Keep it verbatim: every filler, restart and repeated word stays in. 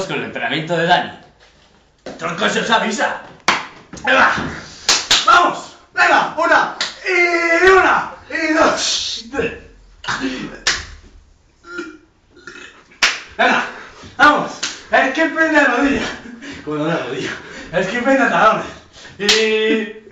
con el entrenamiento de Dani. ¡Tronco, se os avisa! ¡Venga! ¡Vamos! ¡Venga! ¡Una! ¡Y una! ¡Y dos! ¡Venga! ¡Vamos! ¡Es que pende la rodilla! Como no la rodilla. ¡Es que pende talones! ¡Y